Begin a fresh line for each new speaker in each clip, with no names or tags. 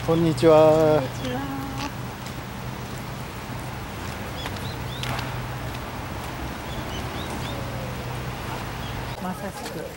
こんにちは。
まさしく。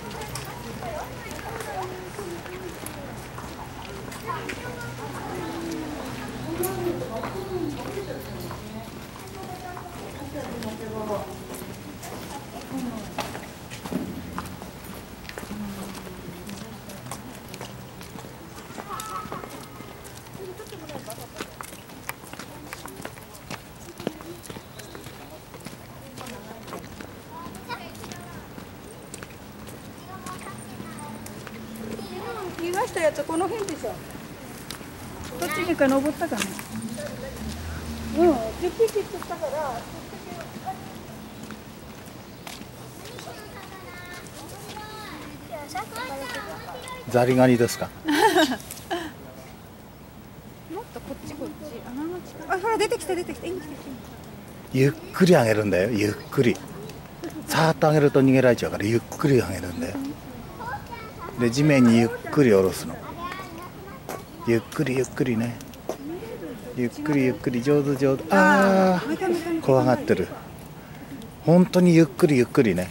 逃がしたやつこの辺でしょ。こっちにか登ったかな。うん、10匹釣ったから。
ザリガニですか。
もっとこっちこっち。穴の近く。あ、ほら出てきた出てきた。
ゆっくり上げるんだよ。ゆっくり。さーっと上げると逃げられちゃうからゆっくり上げるんだよ。で地面にゆっくり下ろすの。ゆっくりゆっくりね。ゆっくりゆっくり上手上手。ああ怖がってる。本当にゆっくりゆっくりね。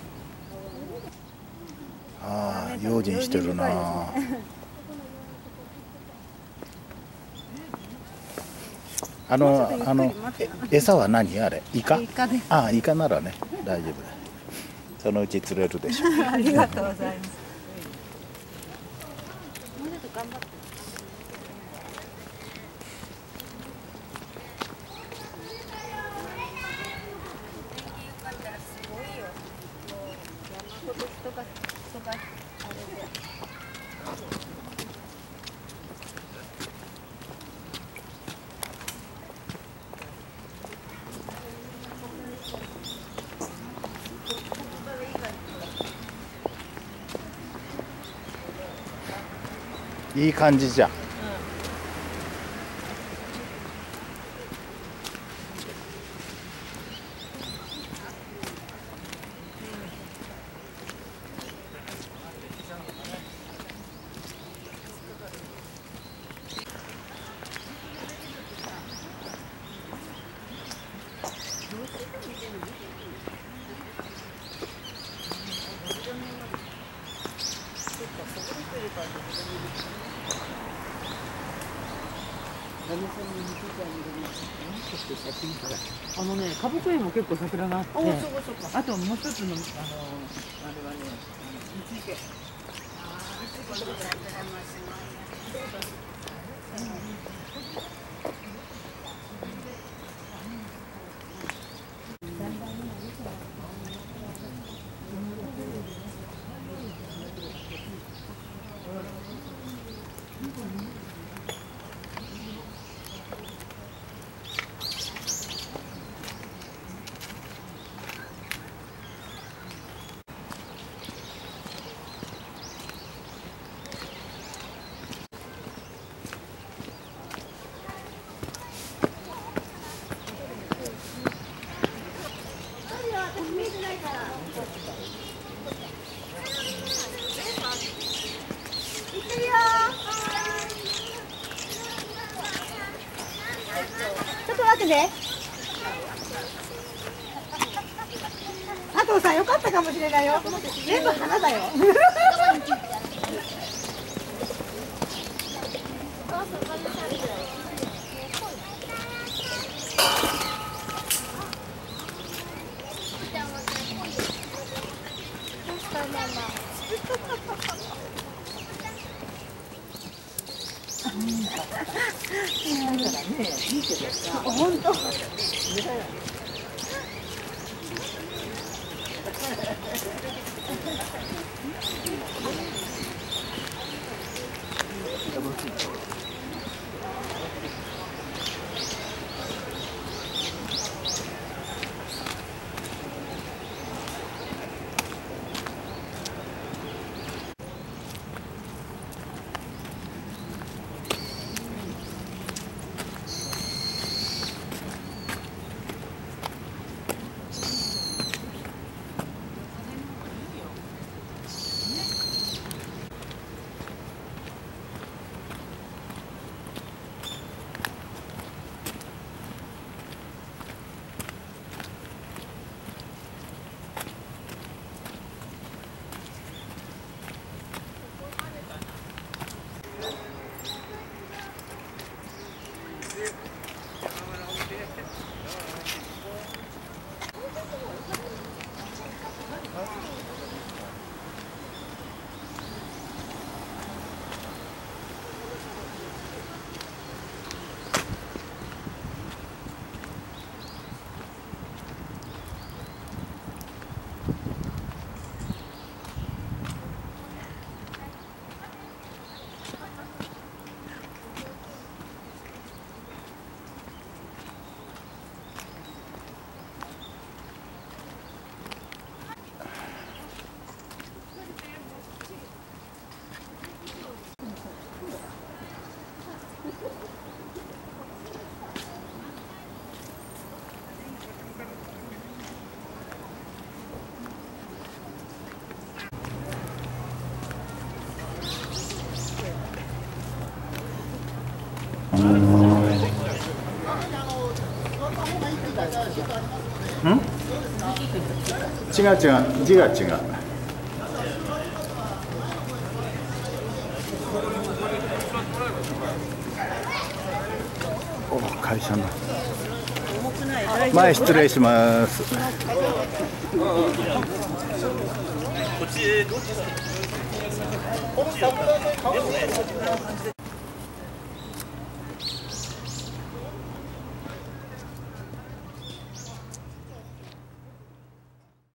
ああ用心してるな。餌は何あれ？イカ？ああイカならね大丈夫だ。そのうち釣れるでしょう。
ありがとうございます。もうちょっと頑張って。
いい感じじゃん。
花木園も結構桜があって、あともう一つのあれはね、池。ちょっと待ってね。佐藤さんよかったかもしれないよ。全部花だよ。本当。
違う違う、字が違う。お、会社の前失礼します。
こっちどっち好き？